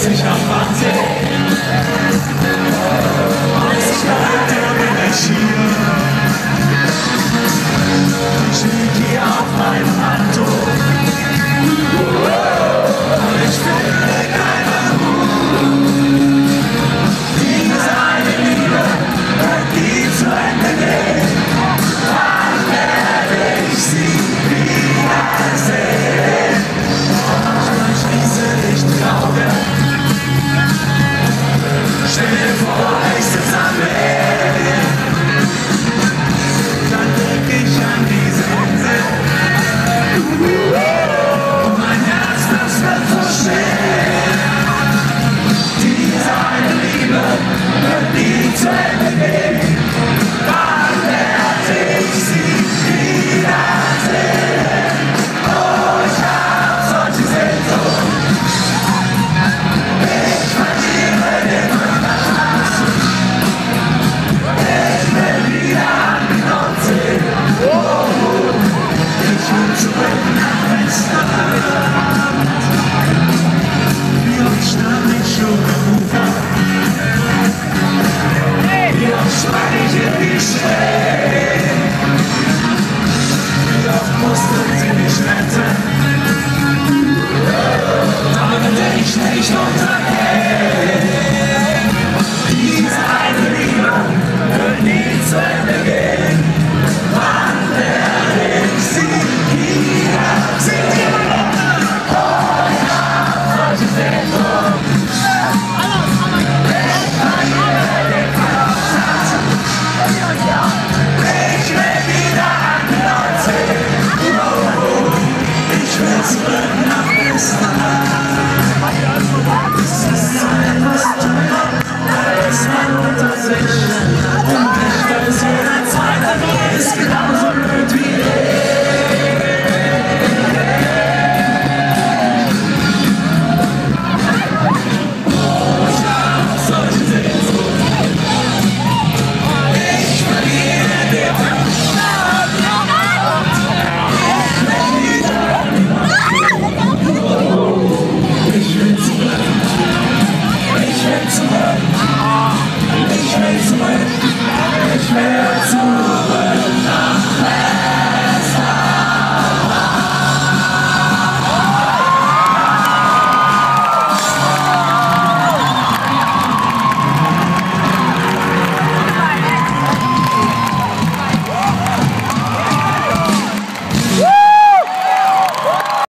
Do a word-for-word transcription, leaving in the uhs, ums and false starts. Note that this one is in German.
sich am Wahnsinn. Als ich dachte, bin ich hier. Ich lieg hier auf meinem Handtuch. Ich finde keine Ruhe. Diese eine Liebe, die zu Ende geht. Dann werde ich sie wiedersehen. Ich schließe nicht die Augen. Stell dir vor, ich sitze am Weg. Dann denk ich an diese Insel. Und mein Herz, das wird so schwer. Diese eine Liebe wird nie zu Ende gehen. Wann werde ich sie wiedersehen? Oh, ich hab solche Sehnsucht. Ich verliere den Verstand. Ich will wieder an die Nordsee. Oh, ich will zurück nach Westerland. Wie oft stand ich schon am Ufer? Wie oft sprang ich in die Spree? Wie oft mussten sie mich retten? Damit ich nicht untergehe.